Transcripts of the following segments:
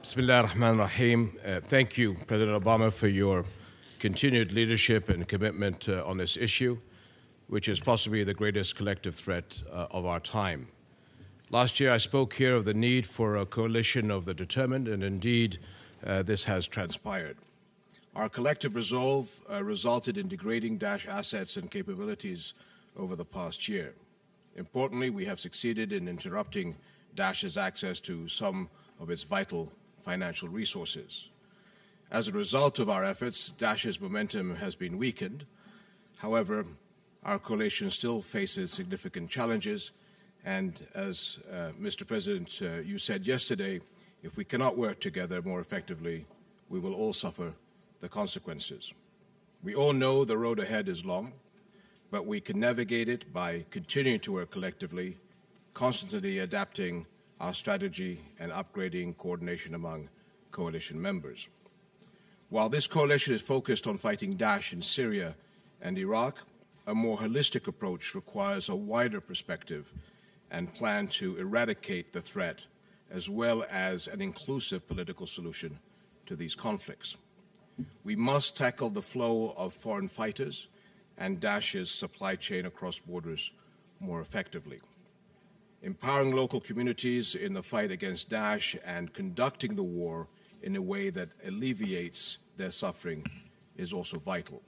Bismillah ar-Rahman ar-Rahim. Thank you, President Obama, for your continued leadership and commitment on this issue, which is possibly the greatest collective threat of our time. Last year, I spoke here of the need for a coalition of the determined, and indeed, this has transpired. Our collective resolve resulted in degrading Daesh assets and capabilities over the past year. Importantly, we have succeeded in interrupting Daesh's access to some of its vital financial resources. As a result of our efforts, Daesh's momentum has been weakened. However, our coalition still faces significant challenges, and as Mr. President, you said yesterday, if we cannot work together more effectively, we will all suffer the consequences. We all know the road ahead is long, but we can navigate it by continuing to work collectively, constantly adapting our strategy and upgrading coordination among coalition members. While this coalition is focused on fighting Daesh in Syria and Iraq, a more holistic approach requires a wider perspective and plan to eradicate the threat, as well as an inclusive political solution to these conflicts. We must tackle the flow of foreign fighters and Daesh's supply chain across borders more effectively. Empowering local communities in the fight against Daesh and conducting the war in a way that alleviates their suffering is also vital.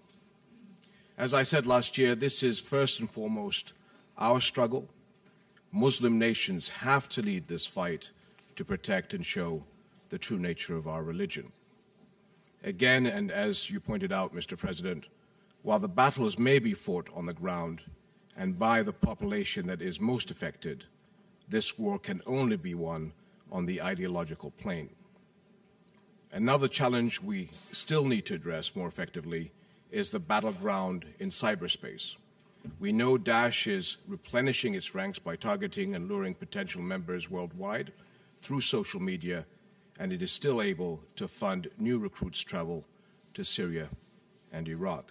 As I said last year, this is first and foremost our struggle. Muslim nations have to lead this fight to protect and show the true nature of our religion. Again, and as you pointed out, Mr. President, while the battles may be fought on the ground and by the population that is most affected, this war can only be won on the ideological plane. Another challenge we still need to address more effectively is the battleground in cyberspace. We know Daesh is replenishing its ranks by targeting and luring potential members worldwide through social media, and it is still able to fund new recruits' travel to Syria and Iraq.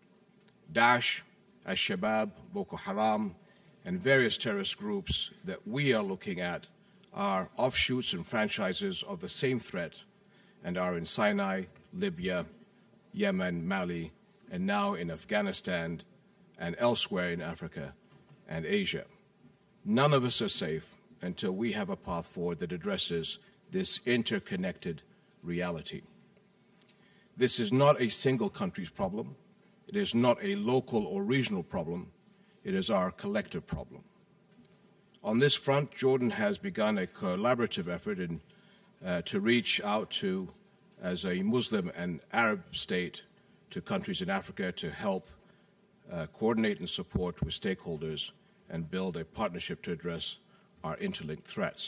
Daesh, Al-Shabaab, Boko Haram, and various terrorist groups that we are looking at are offshoots and franchises of the same threat and are in Sinai, Libya, Yemen, Mali, and now in Afghanistan and elsewhere in Africa and Asia. None of us are safe until we have a path forward that addresses this interconnected reality. This is not a single country's problem. It is not a local or regional problem. It is our collective problem. On this front, Jordan has begun a collaborative effort to reach out to, as a Muslim and Arab state, to countries in Africa to help coordinate and support with stakeholders and build a partnership to address our interlinked threats.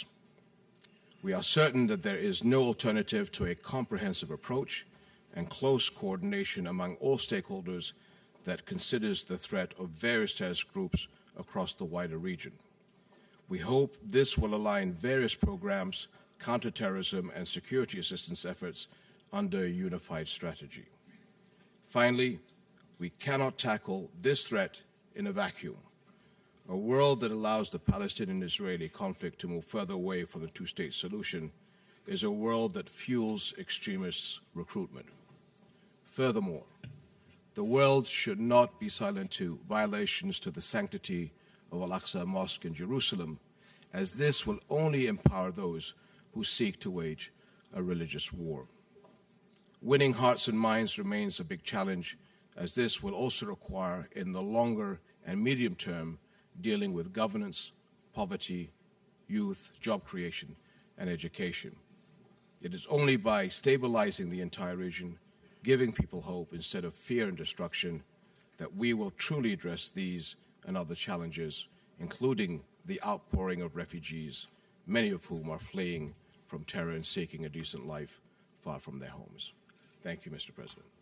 We are certain that there is no alternative to a comprehensive approach and close coordination among all stakeholders that considers the threat of various terrorist groups across the wider region. We hope this will align various programs, counterterrorism, and security assistance efforts under a unified strategy. Finally, we cannot tackle this threat in a vacuum. A world that allows the Palestinian-Israeli conflict to move further away from the two-state solution is a world that fuels extremists' recruitment. Furthermore, the world should not be silent to violations to the sanctity of Al-Aqsa Mosque in Jerusalem, as this will only empower those who seek to wage a religious war. Winning hearts and minds remains a big challenge, as this will also require, in the longer and medium term, dealing with governance, poverty, youth, job creation, and education. It is only by stabilizing the entire region, giving people hope instead of fear and destruction, that we will truly address these and other challenges, including the outpouring of refugees, many of whom are fleeing from terror and seeking a decent life far from their homes. Thank you, Mr. President.